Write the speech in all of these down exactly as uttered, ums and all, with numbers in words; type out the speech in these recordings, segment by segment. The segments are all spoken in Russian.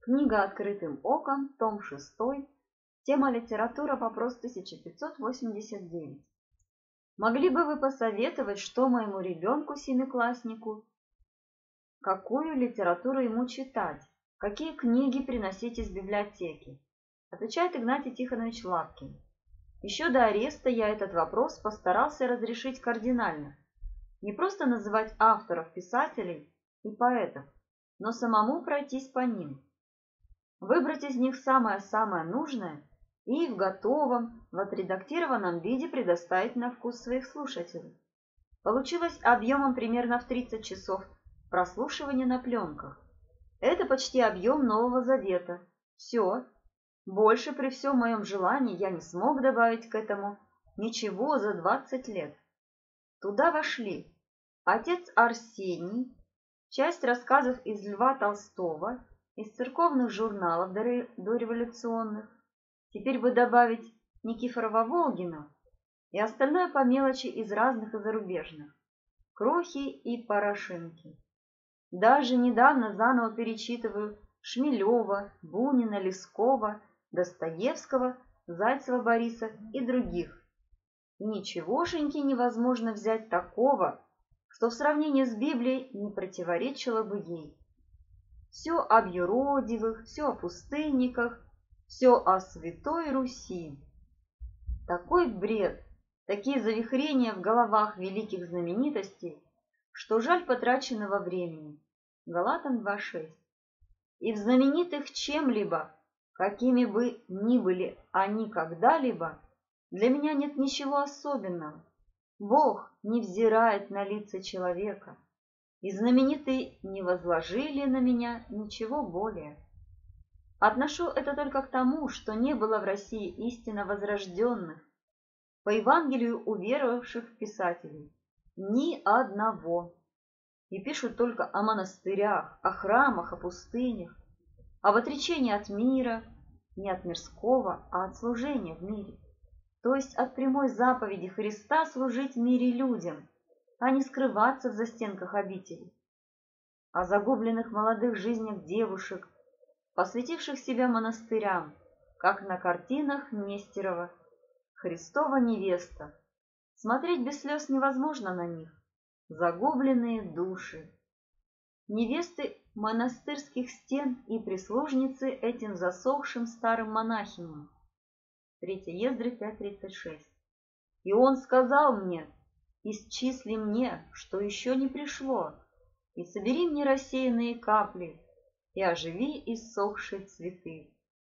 Книга «Открытым оком», том шестой, тема «Литература», вопрос тысяча пятьсот восемьдесят девять. Могли бы вы посоветовать, что моему ребенку-семикласснику, какую литературу ему читать, какие книги приносить из библиотеки? Отвечает Игнатий Тихонович Лапкин. Еще до ареста я этот вопрос постарался разрешить кардинально. Не просто называть авторов, писателей и поэтов, но самому пройтись по ним. Выбрать из них самое-самое нужное и в готовом, в отредактированном виде предоставить на вкус своих слушателей. Получилось объемом примерно в тридцать часов прослушивания на пленках. Это почти объем Нового Завета. Все. Больше при всем моем желании я не смог добавить к этому ничего за двадцать лет. Туда вошли отец Арсений, часть рассказов из Льва Толстого, из церковных журналов дореволюционных, теперь бы добавить Никифорова-Волгина и остальное по мелочи из разных и зарубежных, крохи и порошинки. Даже недавно заново перечитываю Шмелева, Бунина, Лескова, Достоевского, Зайцева Бориса и других. И ничегошеньки невозможно взять такого, что в сравнении с Библией не противоречило бы ей. Все об юродивых, все о пустынниках, все о Святой Руси. Такой бред, такие завихрения в головах великих знаменитостей, что жаль потраченного времени. Галатам два шесть. И в знаменитых чем-либо, какими бы ни были они когда-либо, для меня нет ничего особенного. Бог не взирает на лица человека, и знаменитые не возложили на меня ничего более. Отношу это только к тому, что не было в России истинно возрожденных, по Евангелию уверовавших писателей, ни одного. И пишут только о монастырях, о храмах, о пустынях, об отречении от мира, не от мирского, а от служения в мире, то есть от прямой заповеди Христа служить в мире людям, а не скрываться в застенках обители, о загубленных молодых жизнях девушек, посвятивших себя монастырям, как на картинах Нестерова, Христова невеста. Смотреть без слез невозможно на них. Загубленные души. Невесты монастырских стен и прислужницы этим засохшим старым монахиням. третья Ездры пять тридцать шесть. И он сказал мне: исчисли мне, что еще не пришло, и собери мне рассеянные капли, и оживи иссохшие цветы.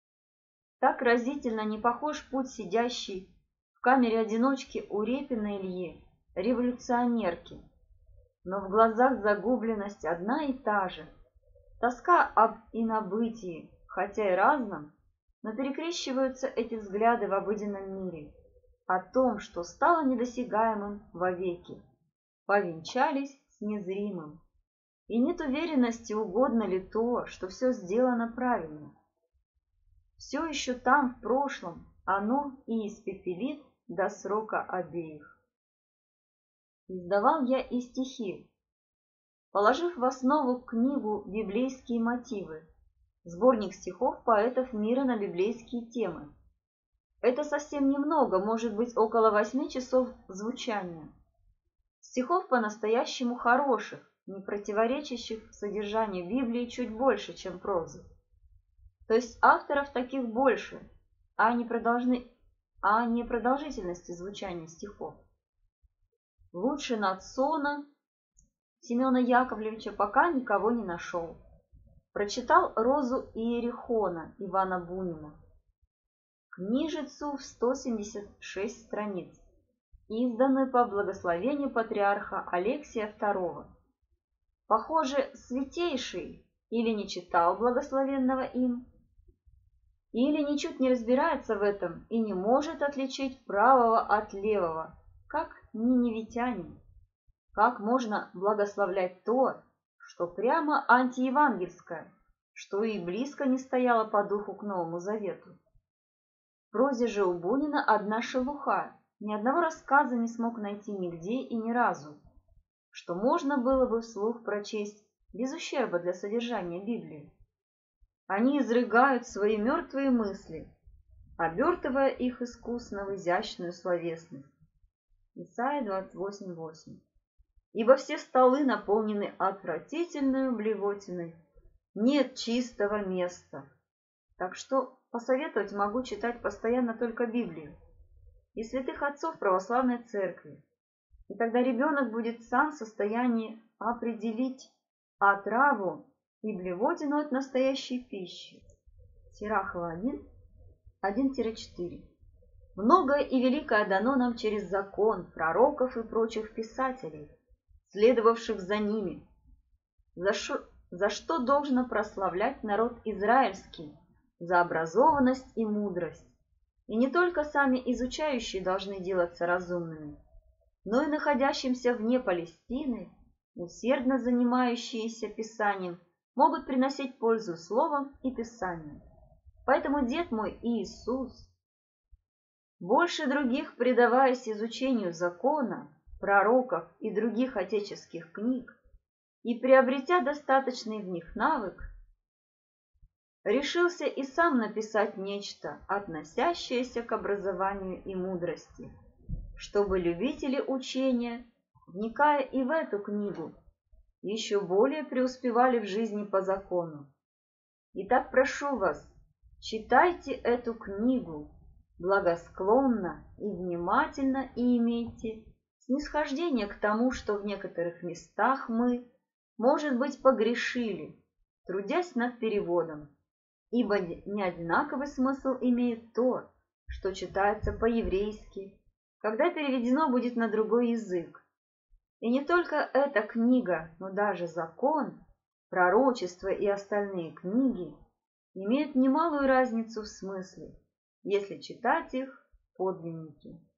Так разительно не похож путь сидящей в камере одиночки у Репина Ильи, революционерки. Но в глазах загубленность одна и та же. Тоска об инобытии, хотя и разном, но перекрещиваются эти взгляды в обыденном мире, о том, что стало недосягаемым вовеки, повенчались с незримым. И нет уверенности, угодно ли то, что все сделано правильно. Все еще там, в прошлом, оно и испепелит до срока обеих. Издавал я и стихи, положив в основу книгу «Библейские мотивы», сборник стихов поэтов мира на библейские темы. Это совсем немного, может быть, около восьми часов звучания. Стихов по-настоящему хороших, не противоречащих содержанию Библии чуть больше, чем прозы. То есть авторов таких больше, а не, продолжны... а не продолжительности звучания стихов. Лучше Надсона Семена Яковлевича пока никого не нашел. Прочитал «Розу Иерихона» Ивана Бунина, книжицу в сто семьдесят шесть страниц, изданную по благословению патриарха Алексия второго. Похоже, святейший или не читал благословенного им, или ничуть не разбирается в этом и не может отличить правого от левого, как ниневитянин. Как можно благословлять то, что прямо антиевангельское, что и близко не стояло по духу к Новому Завету? В прозе же у Бунина одна шелуха, ни одного рассказа не смог найти нигде и ни разу, что можно было бы вслух прочесть без ущерба для содержания Библии. Они изрыгают свои мертвые мысли, обертывая их искусно в изящную словесность. Исайя двадцать восемь восемь. Ибо все столы наполнены отвратительной блевотиной, нет чистого места. Так что посоветовать могу читать постоянно только Библию и святых отцов православной церкви. И тогда ребенок будет сам в состоянии определить отраву и блевотину от настоящей пищи. Сирахова один, один четыре. Многое и великое дано нам через закон, пророков и прочих писателей, следовавших за ними, за, шо, за что должно прославлять народ израильский, за образованность и мудрость. И не только сами изучающие должны делаться разумными, но и находящимся вне Палестины, усердно занимающиеся Писанием, могут приносить пользу словом и Писанием. Поэтому дед мой Иисус, больше других предаваясь изучению закона, пророков и других отеческих книг, и приобретя достаточный в них навык, решился и сам написать нечто, относящееся к образованию и мудрости, чтобы любители учения, вникая и в эту книгу, еще более преуспевали в жизни по закону. Итак, прошу вас, читайте эту книгу благосклонно и внимательно и имейте снисхождение к тому, что в некоторых местах мы, может быть, погрешили, трудясь над переводом, ибо не одинаковый смысл имеет то, что читается по-еврейски, когда переведено будет на другой язык. И не только эта книга, но даже закон, пророчество и остальные книги имеют немалую разницу в смысле, если читать их в подлиннике.